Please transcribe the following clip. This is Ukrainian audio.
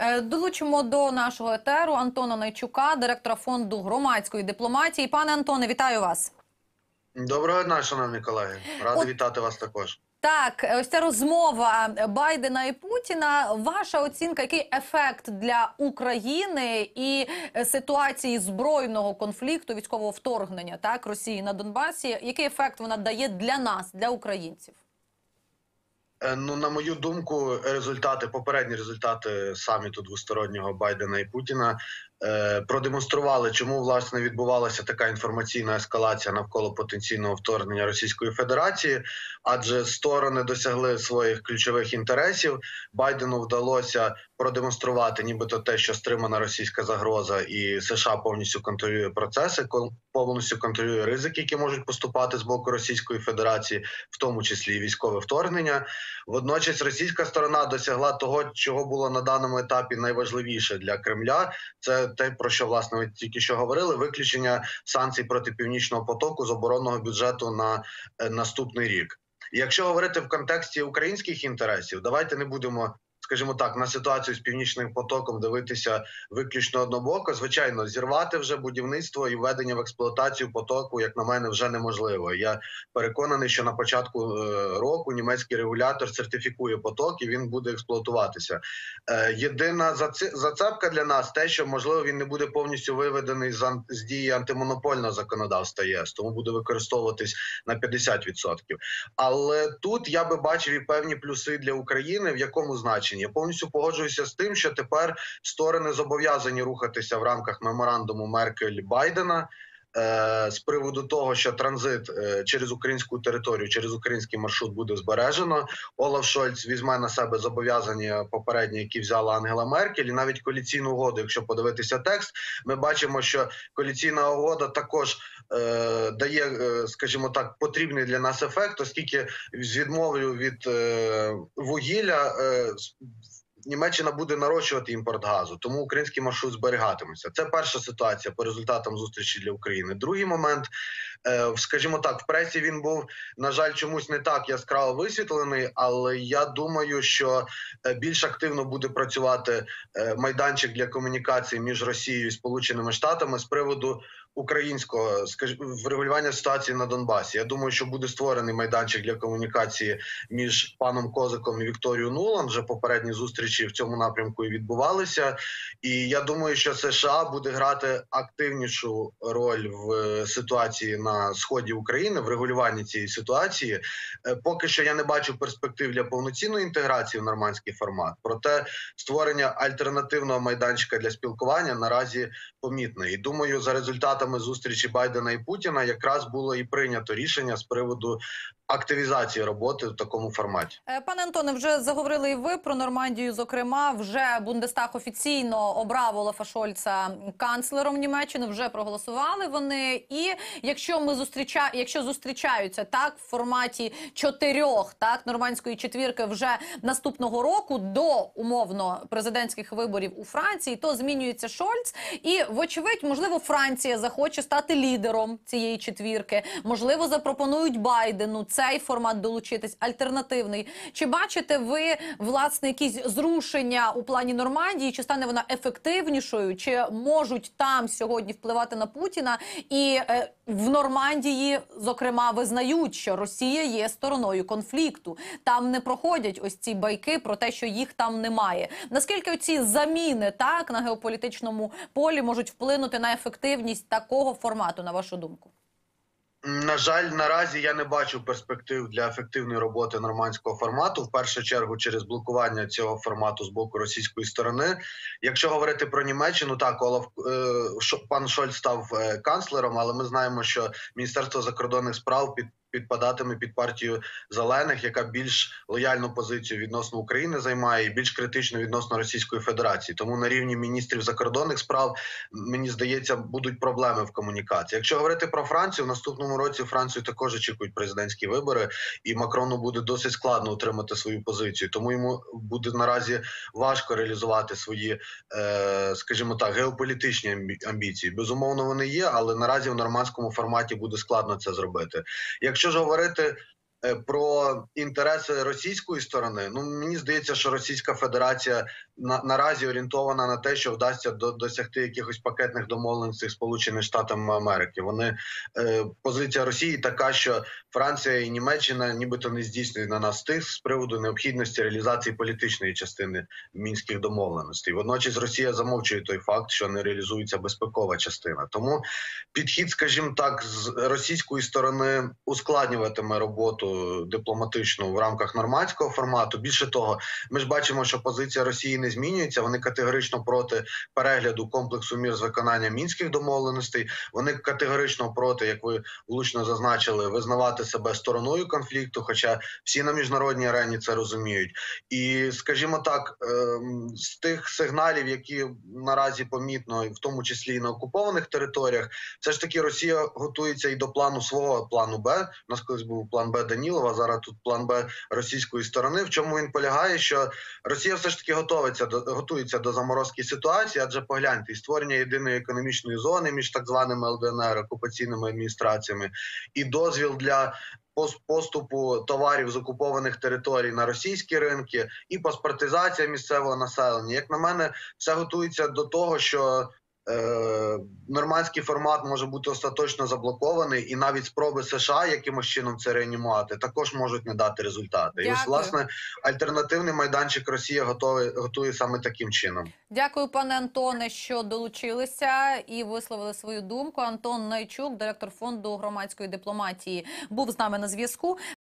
Долучимо до нашого етеру Антона Найчука, директора фонду громадської дипломатії. Пане Антоне, вітаю вас. Доброго дня, шановні колеги. Радий вітати вас також. Так, ось ця розмова Байдена і Путіна. Ваша оцінка, який ефект для України і ситуації збройного конфлікту, військового вторгнення, так, Росії на Донбасі, який ефект вона дає для нас, для українців? Ну, на мою думку, попередні результати саміту двостороннього Байдена і Путіна продемонстрували, чому, власне, відбувалася така інформаційна ескалація навколо потенційного вторгнення Російської Федерації, адже сторони досягли своїх ключових інтересів. Байдену вдалося продемонструвати нібито те, що стримана російська загроза і США повністю контролює процеси, повністю контролює ризики, які можуть поступати з боку Російської Федерації, в тому числі і військове вторгнення. Водночас російська сторона досягла того, чого було на даному етапі найважливіше для Кремля. Це те, про що, власне, ви тільки що говорили, виключення санкцій проти Північного потоку з оборонного бюджету на наступний рік. І якщо говорити в контексті українських інтересів, давайте не будемо, скажімо так, на ситуацію з Північним потоком дивитися виключно однобоко. Звичайно, зірвати вже будівництво і введення в експлуатацію потоку, як на мене, вже неможливо. Я переконаний, що на початку року німецький регулятор сертифікує поток і він буде експлуатуватися. Єдина зацепка для нас те, що, можливо, він не буде повністю виведений з дії антимонопольного законодавства ЄС, тому буде використовуватись на 50%. Але тут я би бачив і певні плюси для України, в якому значенні. Я повністю погоджуюся з тим, що тепер сторони зобов'язані рухатися в рамках меморандуму Меркель-Байдена з приводу того, що транзит через українську територію, через український маршрут буде збережено. Олаф Шольц візьме на себе зобов'язання попередні, які взяла Ангела Меркель, і навіть коаліційну угоду, якщо подивитися текст, ми бачимо, що коаліційна угода також дає, скажімо так, потрібний для нас ефект, оскільки з відмовою від вугілля Німеччина буде нарощувати імпорт газу, тому український маршрут зберігатиметься. Це перша ситуація по результатам зустрічі для України. Другий момент, скажімо так, в пресі він був, на жаль, чомусь не так яскраво висвітлений, але я думаю, що більш активно буде працювати майданчик для комунікації між Росією і Сполученими Штатами з приводу українського врегулювання ситуації на Донбасі. Я думаю, що буде створений майданчик для комунікації між паном Козаком і Вікторією Нуланд. Вже попередні зустрічі в цьому напрямку і відбувалися. І я думаю, що США буде грати активнішу роль в ситуації на сході України, в регулюванні цієї ситуації. Поки що я не бачу перспектив для повноцінної інтеграції в нормандський формат. Проте створення альтернативного майданчика для спілкування наразі помітне. І думаю, за результатами зустрічі Байдена і Путіна якраз було і прийнято рішення з приводу активізації роботи в такому форматі. Пане Антоне, вже заговорили і ви про Нормандію, зокрема, вже Бундестаг офіційно обрав Олафа Шольца канцлером Німеччини, вже проголосували вони. І якщо зустрічаються так в форматі 4, так, нормандської четвірки вже наступного року до, умовно, президентських виборів у Франції, то змінюється Шольц. І, вочевидь, можливо, Франція захоче стати лідером цієї четвірки. Можливо, запропонують Байдену цей формат долучитись, альтернативний. Чи бачите ви, власне, якісь зрушення у плані Нормандії? Чи стане вона ефективнішою? Чи можуть там сьогодні впливати на Путіна? І в Нормандії, зокрема, визнають, що Росія є стороною конфлікту. Там не проходять ось ці байки про те, що їх там немає. Наскільки ці заміни, так, на геополітичному полі можуть вплинути на ефективність такого формату, на вашу думку? На жаль, наразі я не бачу перспектив для ефективної роботи нормандського формату, в першу чергу через блокування цього формату з боку російської сторони. Якщо говорити про Німеччину, так, пан Шольц став канцлером, але ми знаємо, що Міністерство закордонних справ підпадатиме під партію Зелених, яка більш лояльну позицію відносно України займає і більш критично відносно Російської Федерації. Тому на рівні міністрів закордонних справ, мені здається, будуть проблеми в комунікації. Якщо говорити про Францію, в наступному році Францію також очікують президентські вибори, і Макрону буде досить складно утримати свою позицію. Тому йому буде наразі важко реалізувати свої, скажімо так, геополітичні амбіції. Безумовно, вони є, але наразі в нормандському форматі буде складно це зробити. Якщо ж говорити Про інтереси російської сторони, ну мені здається, що Російська Федерація наразі орієнтована на те, що вдасться досягти якихось пакетних домовленостей з Сполученими Штатами Америки. Позиція Росії така, що Франція і Німеччина нібито не здійснюють на нас тиск з приводу необхідності реалізації політичної частини мінських домовленостей. Водночас Росія замовчує той факт, що не реалізується безпекова частина. Тому підхід, скажімо так, з російської сторони ускладнюватиме роботу дипломатичну в рамках нормандського формату. Більше того, ми ж бачимо, що позиція Росії не змінюється. Вони категорично проти перегляду комплексу мір з виконання мінських домовленостей. Вони категорично проти, як ви влучно зазначили, визнавати себе стороною конфлікту, хоча всі на міжнародній арені це розуміють. І, скажімо так, з тих сигналів, які наразі помітно, в тому числі і на окупованих територіях, все ж таки Росія готується і до плану свого, плану Б. У нас колись був план Б Данілова, зараз тут план Б російської сторони. В чому він полягає? Що Росія все ж таки готується до заморозки ситуації, адже погляньте, і створення єдиної економічної зони між так званими ЛДНР, окупаційними адміністраціями, і дозвіл для поступу товарів з окупованих територій на російські ринки, і паспортизація місцевого населення. Як на мене, все готується до того, що нормандський формат може бути остаточно заблокований, і навіть спроби США якимось чином це реанімувати також можуть не дати результати. Дякую. І ось, власне, альтернативний майданчик Росія готує саме таким чином. Дякую, пане Антоне, що долучилися і висловили свою думку. Антон Найчук, директор фонду громадської дипломатії, був з нами на зв'язку.